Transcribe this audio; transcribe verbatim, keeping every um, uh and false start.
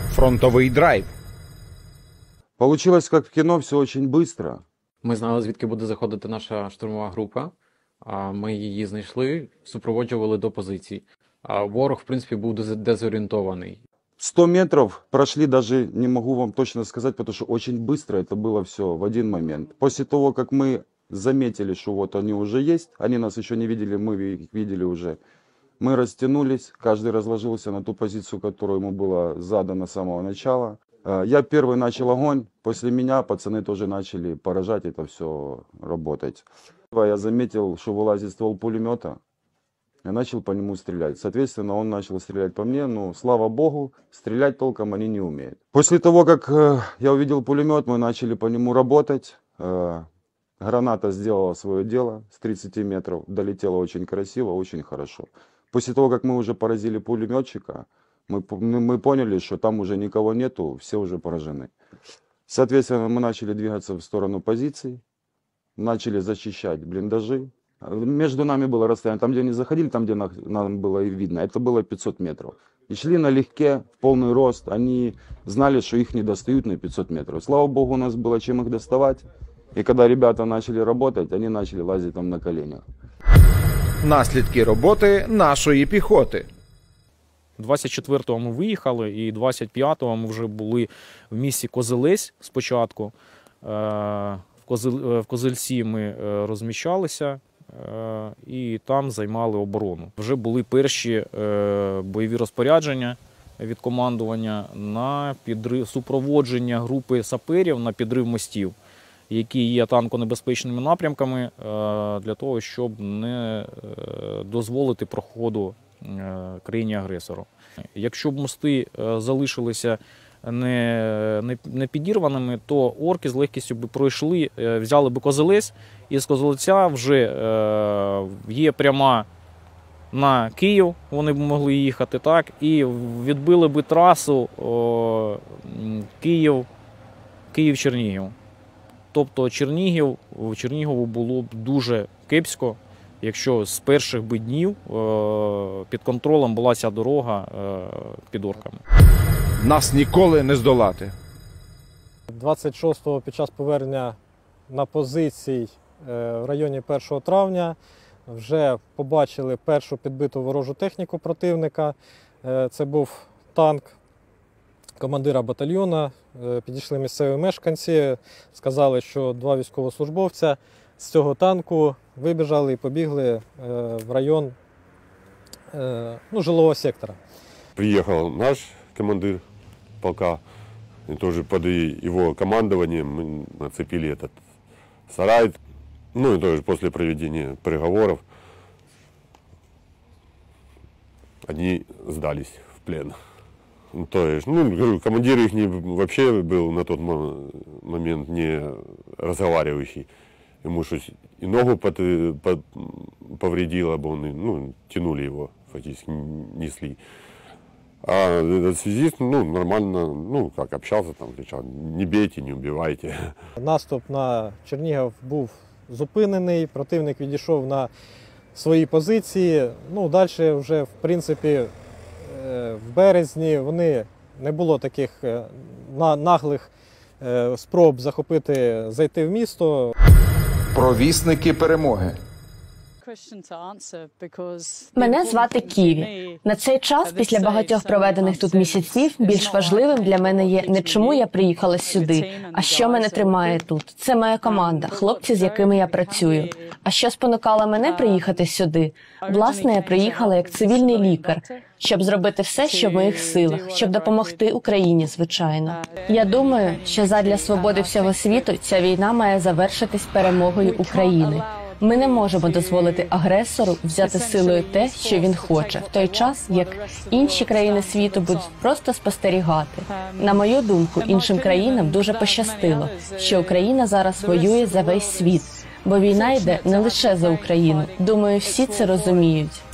Фронтовий драйв. Получилось, как в кино, все очень быстро. Ми знали, звідки буде заходити наша штурмова група. Ми її знайшли, супроводжували до позицій. Ворог, в принципі, був дезорієнтований. сто метров прошли, даже не могу вам точно сказать, потому что очень быстро это было все в один момент. После того, как мы заметили, что вот они уже есть, они нас еще не видели, мы их видели уже, мы растянулись, каждый разложился на ту позицию, которая ему была задана с самого начала. Я первый начал огонь, после меня пацаны тоже начали поражать, это все работать. Я заметил, что вылазит ствол пулемета. Я начал по нему стрелять. Соответственно, он начал стрелять по мне, но, слава богу, стрелять толком они не умеют. После того, как э, я увидел пулемет, мы начали по нему работать. Э, граната сделала свое дело с тридцати метров, долетела очень красиво, очень хорошо. После того, как мы уже поразили пулеметчика, мы, мы поняли, что там уже никого нету, все уже поражены. Соответственно, мы начали двигаться в сторону позиций, начали защищать блиндажи. Между нами было расстояние, там, где они заходили, там, где нам было и видно, это было пятьсот метров. И шли налегке, в полный рост, они знали, что их не достают на пятьсот метров. Слава богу, у нас было чем их доставать. И когда ребята начали работать, они начали лазить там на коленях. Наслідки роботи нашої піхоти. двадцять четвертого ми виїхали, і двадцять п'ятого ми вже були в місті Козелець спочатку. В Козельці ми розміщалися і там займали оборону. Вже були перші бойові розпорядження від командування на підрив, супроводження групи саперів на підрив мостів, які є танконебезпечними напрямками, для того, щоб не дозволити проходу країні-агресору. Якщо б мости залишилися не, не, не підірваними, то орки з легкістю б пройшли, взяли б Козелець, і з Козелеця вже є пряма на Київ, вони б могли їхати, так, і відбили б трасу Київ, Київ-Чернігів. Тобто Чернігів, Чернігову було б дуже кепсько, якщо з перших би днів під контролем була ця дорога під орками. Нас ніколи не здолати. двадцять шостого під час повернення на позицій в районі першого травня вже побачили першу підбиту ворожу техніку противника. Це був танк командира батальйону. Підійшли місцеві мешканці, сказали, що два військовослужбовця з цього танку вибіжали і побігли в район ну, жилого сектора. Приїхав наш командир полка, и тоже под его командованием мы нацепили этот сарай. Ну и тоже после проведения переговоров они сдались в плен. То есть, ну, говорю, командир их не, вообще был на тот момент не разговаривающий. Ему что и ногу под, под, повредило, бы он, ну, тянули его, фактически несли. А этот связист, ну, нормально, ну, как общался, там, кричал, не бейте, не убивайте. Наступ на Чернігів був зупинений, противник відійшов на свої позиції. Ну, далі вже, в принципі, в березні вони, не було таких наглих спроб захопити, зайти в місто. Провісники перемоги. Мене звати Ківі. На цей час, після багатьох проведених тут місяців, більш важливим для мене є не чому я приїхала сюди, а що мене тримає тут. Це моя команда, хлопці, з якими я працюю. А що спонукало мене приїхати сюди? Власне, я приїхала як цивільний лікар, щоб зробити все, що в моїх силах, щоб допомогти Україні, звичайно. Я думаю, що задля свободи всього світу ця війна має завершитись перемогою України. Ми не можемо дозволити агресору взяти силою те, що він хоче, в той час, як інші країни світу будуть просто спостерігати. На мою думку, іншим країнам дуже пощастило, що Україна зараз воює за весь світ, бо війна йде не лише за Україну. Думаю, всі це розуміють.